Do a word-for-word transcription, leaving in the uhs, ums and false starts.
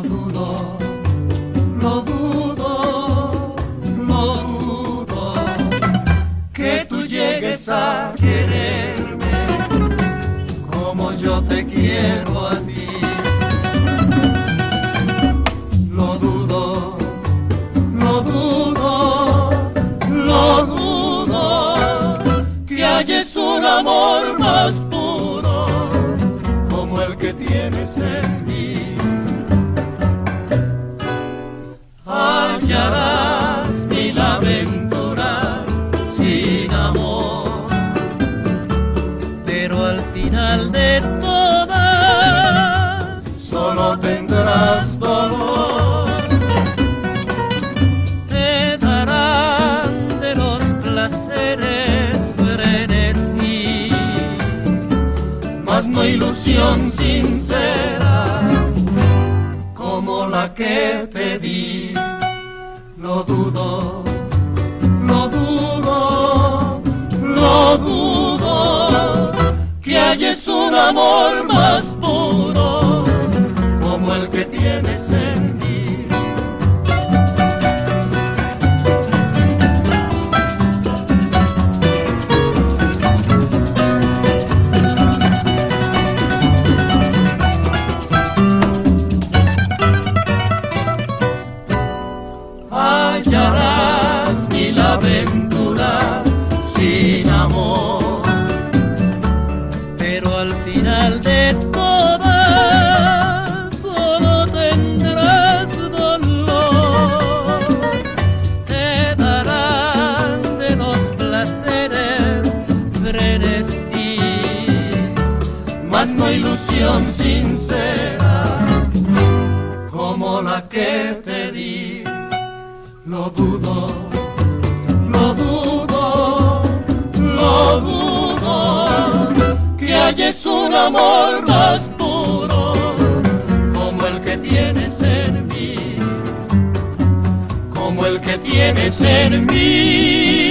dudo, lo dudo, lo dudo, que tú llegues a quererme como yo te quiero a ti. Lo dudo, lo dudo, lo dudo, que halles un amor más puro como el que tienes en mí. Hallarás mil aventuras sin amor, pero al final de todas solo tendrás dolor. Te darán de los placeres frenesí, mas no ilusión sincera como la que te di. Lo dudo, lo dudo, lo dudo, que halles un amor más puro como el que tienes en mí. Hallarás mil aventuras sin amor, pero al final de todas solo tendrás dolor. Te darán de los placeres frenesí, mas no ilusión sincera como la que te di. Lo dudo, lo dudo, lo dudo, que halles un amor más puro como el que tienes en mí, como el que tienes en mí.